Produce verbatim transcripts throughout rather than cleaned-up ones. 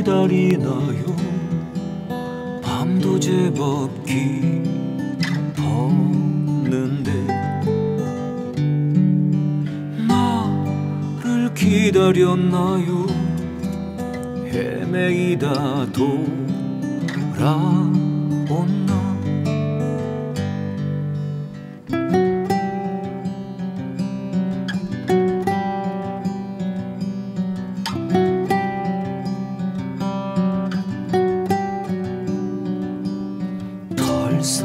기다리나요? 밤도 제법 깊었는데 나를 기다렸나요? 헤매이다 돌아온나? 벌써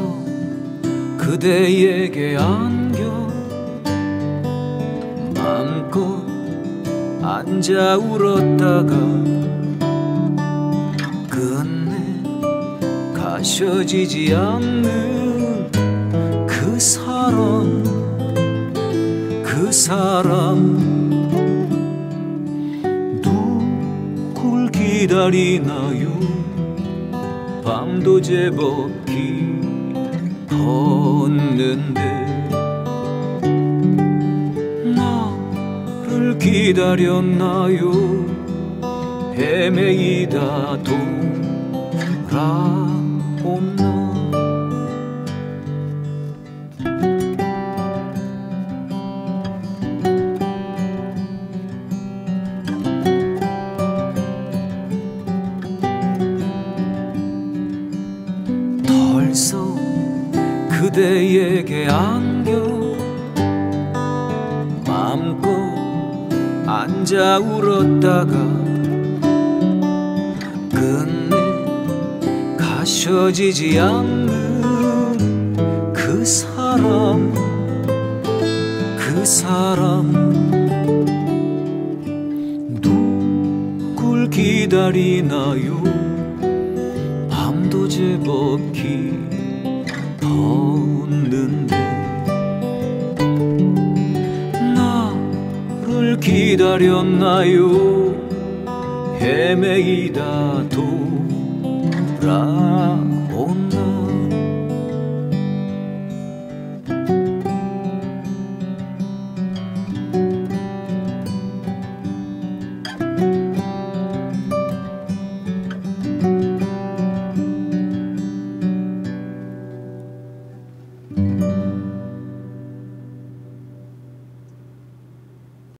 그대에게 안겨 맘껏 앉아 울었다가 끝내 가셔지지 않는 그 사람, 그 사람 누굴 기다리나요? 밤도 제법 깊었는데 나를 기다렸나요? 헤매이다 돌아온나? 벌써 그대에게 안겨 맘껏 앉아 울었다가 끝내 가셔지지 않는 그 사람, 그 사람 누굴 기다리나요? 밤도 제법 깊었는데 나를 기다렸나요? 헤매이다 돌아온